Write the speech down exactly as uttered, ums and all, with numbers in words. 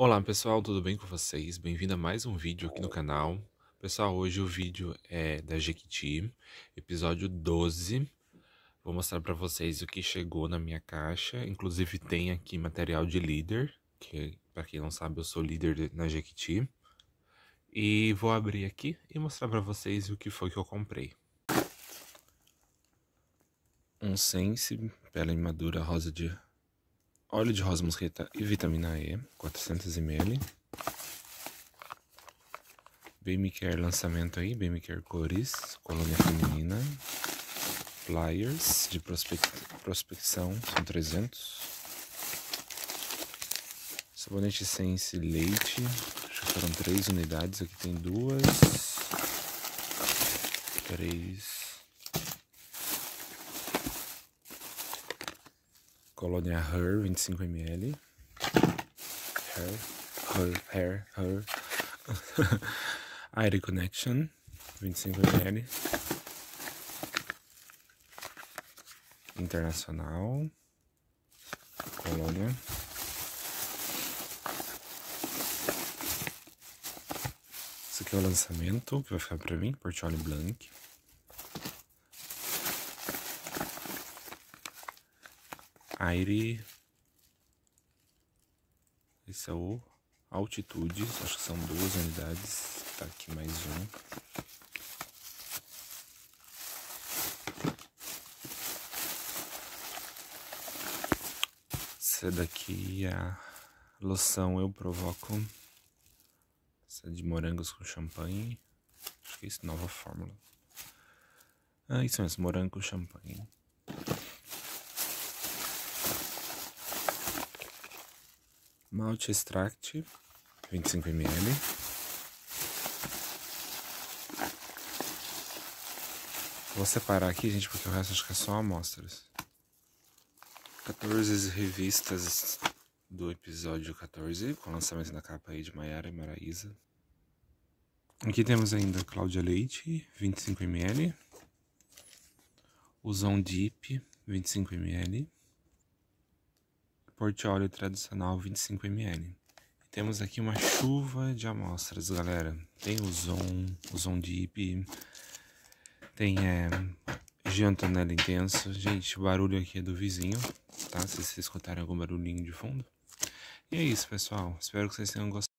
Olá pessoal, tudo bem com vocês? Bem-vindo a mais um vídeo aqui no canal. Pessoal, hoje o vídeo é da Jequiti, episódio doze. Vou mostrar pra vocês o que chegou na minha caixa. Inclusive tem aqui material de líder, que pra quem não sabe eu sou líder de- na Jequiti. E vou abrir aqui e mostrar pra vocês o que foi que eu comprei. Um Sense, pele madura rosa de... óleo de rosa mosqueta e vitamina E, quatrocentos mililitros. Bem-me Care lançamento aí, Bem-me Care cores, colônia feminina, flyers de prospec prospecção, são trezentos. Sabonete Sense leite, acho que foram três unidades, aqui tem duas, três. Colônia Her, vinte e cinco mililitros. Hair, Her, Hair, Her. Aire Connection, vinte e cinco mililitros. Internacional, colônia. Esse aqui é o lançamento que vai ficar pra mim, Portioli Blanc. Aire. Esse é o Altitude, acho que são duas unidades. Tá aqui mais um. Essa daqui é a loção Eu Provoco. Essa é de morangos com champanhe. Acho que é isso, nova fórmula. Ah, isso mesmo, morango com champanhe. Malte Extract, vinte e cinco mililitros. Vou separar aqui, gente, porque o resto acho que é só amostras. quatorze revistas do episódio quatorze, com lançamento da capa aí de Maiara e Maraísa. Aqui temos ainda Cláudia Leite, vinte e cinco mililitros. Ozon Deep, vinte e cinco mililitros. Portioli tradicional, vinte e cinco mililitros. E temos aqui uma chuva de amostras, galera. Tem o Ozon, Ozon Deep, tem é, Giantonella Intenso. Gente, o barulho aqui é do vizinho, tá? Se vocês escutarem algum barulhinho de fundo. E é isso, pessoal. Espero que vocês tenham gostado.